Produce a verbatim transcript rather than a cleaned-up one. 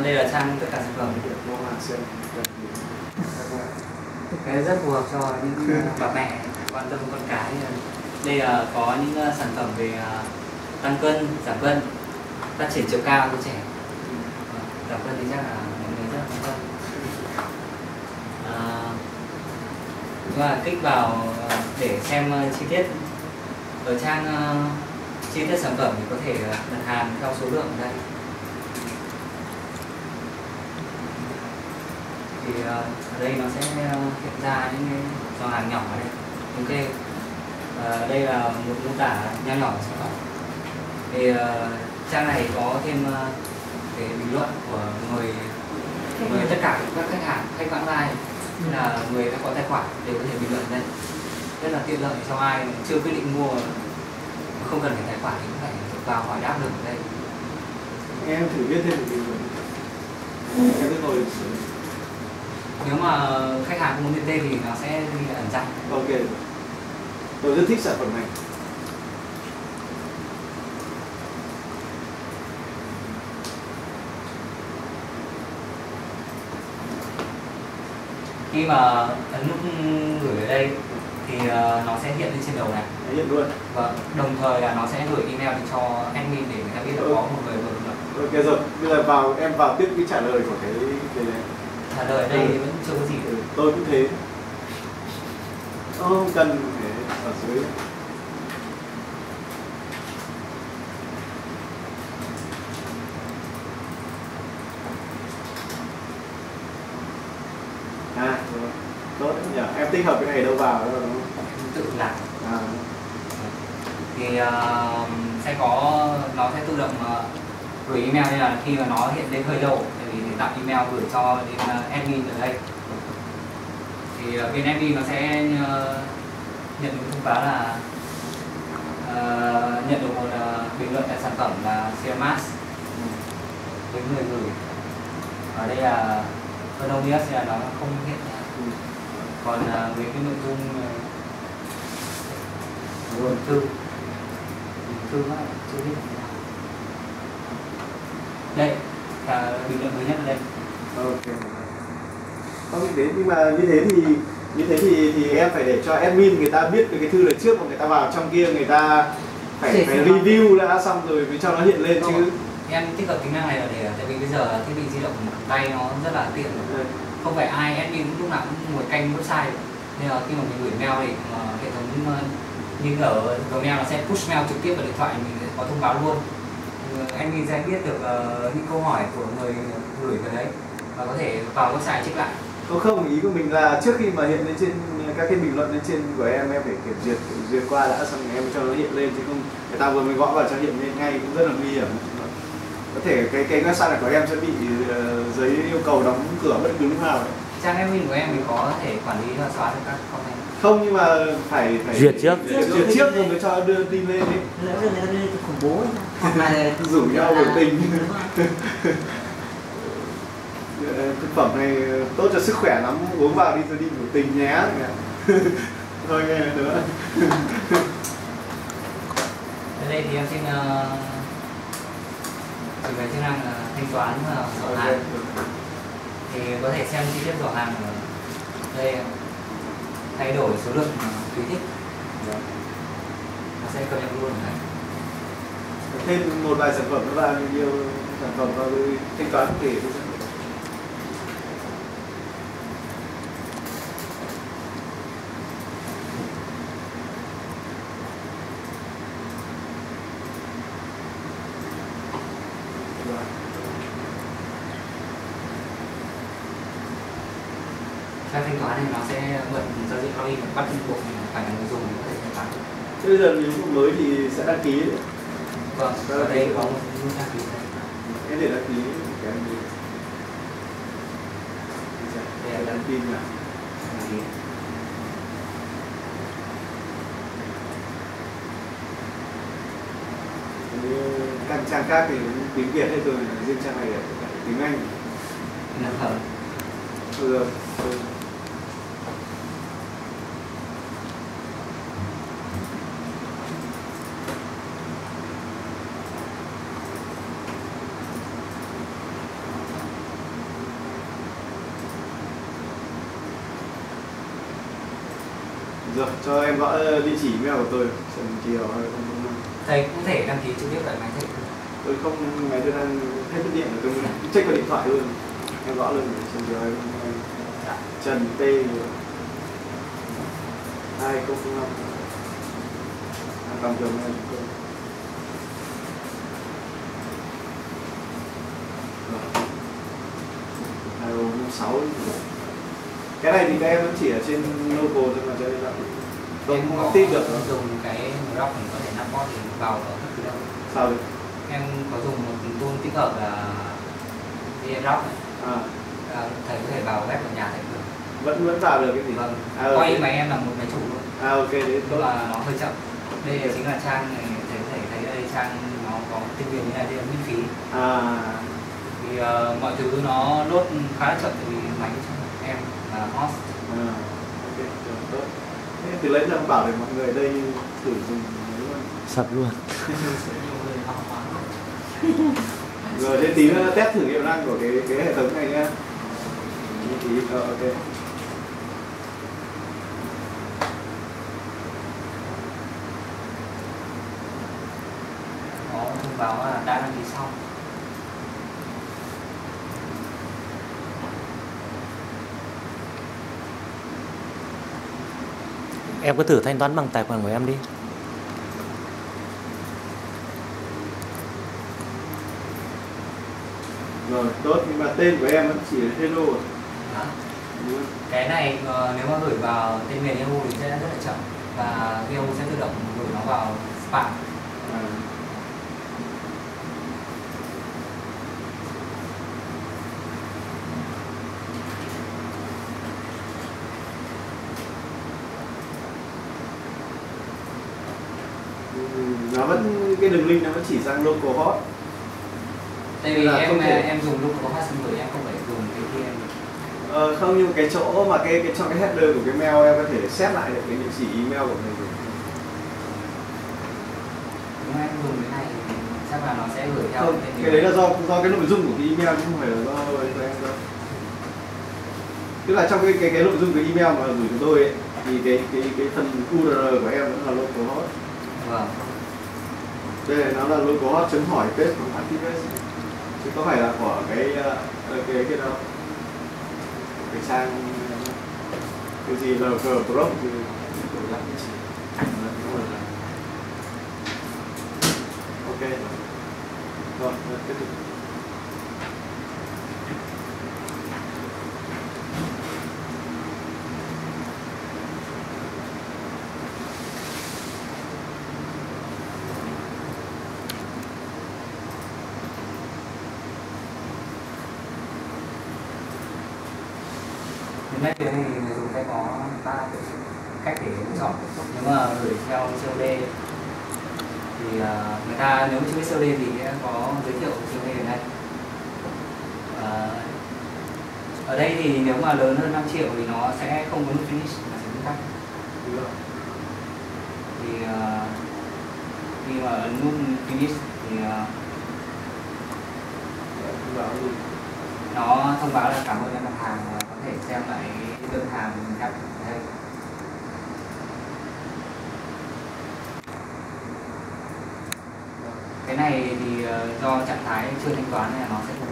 đây là trang tất cả sản phẩm được mua hàng xem cái rất phù hợp cho những bà mẹ quan tâm con cái. Đây là có những sản phẩm về tăng cân, giảm cân, phát triển chiều cao cho trẻ. Giảm cân thì chắc là mọi người rất là quan tâm. À, và kích vào để xem chi tiết ở trang uh, chi tiết sản phẩm thì có thể đặt hàng theo số lượng ở đây. Thì uh, ở đây nó sẽ hiện ra những cái dòng hàng nhỏ ở đây. Ok. Uh, đây là một mô tả nho nhỏ của sản phẩm. Thì uh, trang này có thêm uh, cái bình luận của người, người tất cả các khách hàng, khách vãng lai là người đã có tài khoản đều có thể bình luận đây. Rất là tiện lợi cho ai chưa quyết định mua, không cần phải tài khoản thì cũng phải vào hỏi đáp được ở đây. Em thử viết thêm một bình luận. Em cứ ngồi. Nếu mà khách hàng không muốn nhận tên thì nó sẽ ghi ẩn danh. Ok. Tôi rất thích sản phẩm này. Khi mà ấn nút gửi ở đây thì uh, nó sẽ hiện lên trên đầu này. Nó hiện luôn. Và đồng thời là nó sẽ gửi email cho admin để người ta biết là ừ. có một người vừa bình luận. Ok rồi, bây giờ vào em vào tiếp cái trả lời của cái cái này. Trả lời ở đây ừ. vẫn chưa có gì. Ừ, tôi cũng thế. Không cần để ở dưới. À, rồi. Tốt nhỉ, em tích hợp cái này đâu vào đâu đúng không? Tự làm. À. Thì uh, sẽ có, nó sẽ tự động uh, gửi email, nên là khi mà nó hiện lên hơi lâu thì để tạo email gửi cho đến uh, admin ở đây. Thì uh, bên admin nó sẽ uh, nhận được thông báo là uh, nhận được một uh, bình luận tại sản phẩm là Siamas với người gửi. Ở đây là Anonymous là nó không hiện ra. Ừ. Còn uh, với cái nội dung nguồn uh, thư thư đó chưa biết là nào. Đây là bình luận mới nhất ở đây. Ok. Không thế nhưng mà như thế thì như thế thì thì em phải để cho admin người ta biết về cái thư lần trước mà người ta vào trong kia người ta phải phải review đã xong rồi mới cho nó hiện lên chứ. Em tích hợp tính năng này là để tại vì bây giờ thiết bị di động tay nó rất là tiện rồi. Không phải ai admin lúc nào cũng ngồi canh website được. Nên là khi mà mình gửi mail thì uh, hệ thống uh, như ở Gmail nó sẽ push mail trực tiếp vào điện thoại mình có thông báo luôn. Uh, admin sẽ biết được uh, những câu hỏi của người gửi vào đấy và có thể vào website check lại. Không không, ý của mình là trước khi mà hiện lên trên các cái bình luận lên trên của em em phải kiểm duyệt kiểm duyệt qua đã xong rồi em cho nó hiện lên, chứ không người ta vừa mới gõ vào cho hiện lên ngay cũng rất là nguy hiểm. Có thể cái cái website này của em sẽ bị uh, giấy yêu cầu đóng cửa bất cứ lúc nào đấy. Trang admin của em thì có thể quản lý và xóa được các comment. Không, nhưng mà phải phải duyệt trước duyệt, duyệt trước rồi mới cho đưa tin lên ấy. Lỡ rồi người ta đưa khủng bố hoặc là rủ nhau biểu tình. Thực phẩm này tốt cho sức khỏe lắm, uống vào đi rồi đi biểu tình nhé. Thôi nghe nữa. Ở đây thì em xin uh, về chức năng uh, thanh toán và giỏ hàng. Thì có thể xem chi tiết giỏ hàng ở đây, thay đổi số lượng uh, tùy thích. Nó sẽ cập nhật luôn này. Thêm một vài sản phẩm nữa vào, nhiều sản phẩm vào thanh toán cụ thể. Trang thanh toán này nó sẽ mượn giao diện login và bắt buộc phải là người dùng để có thể thanh toán. Thế bây giờ nếu một mới thì sẽ đăng ký đấy. Vâng, ở đây có một nút đăng ký đây. Em để đăng ký cái đăng ký. Đây là đăng ký nhỉ? Đăng ký. Các trang khác thì tiếng Việt hết rồi, riêng trang này là tiếng Anh. Vâng. Ừ. Rồi, cho em gõ địa chỉ email của tôi. Trần Kiều hai không không năm. Thầy cũng thể đăng ký trực tiếp tại máy thầy. Tôi không, máy tôi đang hết cái điện rồi, tôi check vào điện thoại luôn. Em gõ luôn Trần Kiều hai không không năm. Dạ. Trần T hai không không năm. À, cầm trường này. hai không năm sáu. Cái này thì các em vẫn chỉ ở trên local thôi mà, cho nên là tôi Em không có tiếp được. dùng cái rock mình có thể nắp bot thì vào ở bất cứ đâu. Sao được? Em có dùng một tool tích hợp là VMrock này. À, À, thầy có thể vào web của nhà thầy được. vẫn vẫn vào được cái gì? Vâng. À, ok. Quay máy em là một máy chủ luôn. À, ok, đấy Nhưng tốt. mà nó hơi chậm. Đây là chính là trang này, thầy có thể thấy đây trang nó có tên miền như này, đây là miễn phí. À, Thì uh, mọi thứ nó load khá là chậm tại vì máy của em là host. à, ok, rồi, tốt. Thế từ lấy ra bảo để mọi người ở đây thử dùng đúng không? Sập luôn. Rồi thế tí nữa test thử hiệu năng của cái cái hệ thống này nhá. Tí, ờ, ok. Có thông báo là đã đăng ký xong. Em cứ thử thanh toán bằng tài khoản của em đi. Rồi, tốt, nhưng mà tên của em vẫn chỉ là hello rồi. Đó. Đúng không? Cái này ờ, nếu mà gửi vào tên miền Yahoo thì sẽ rất là chậm và Yahoo sẽ tự động gửi nó vào spam. À. Nó vẫn, cái đường link nó vẫn chỉ sang local host. Tại vì Là em không thể- em dùng lúc có phát sinh gửi em không phải dùng cái kia. Ờ, không, nhưng cái chỗ mà cái, cái trong cái header của cái mail em có thể set lại được cái địa chỉ email của mình. Nếu em dùng cái này thì chắc là nó sẽ gửi theo Không, tên cái miền. đấy là do do cái nội dung của cái email chứ không phải là do do em đâu. Tức là trong cái cái cái nội dung cái email mà gửi cho tôi ấy, thì cái cái cái phần u rờ lờ của em vẫn là local host. Vâng. Đây là nó là local host chấm hỏi page của activate, chứ có phải là của cái uh, cái cái đâu cái trang cái gì là cờ pro thì đổi lại cái gì. Ok rồi, tiếp tục. Hiện nay thì người dùng sẽ có ba cách để lựa chọn. Nếu mà gửi theo xê ô đê thì uh, người ta nếu chưa biết xê ô đê thì sẽ có giới thiệu xê ô đê ở đây. Uh, ở đây thì nếu mà lớn hơn năm triệu thì nó sẽ không có nút finish mà sẽ nút tắt. Thì uh, khi mà ấn nút finish thì uh, nó thông báo là cảm ơn em đặt hàng và có thể xem lại cái đơn hàng của mình đặt ở đây. Cái này thì uh, do trạng thái chưa thanh toán nên là nó sẽ không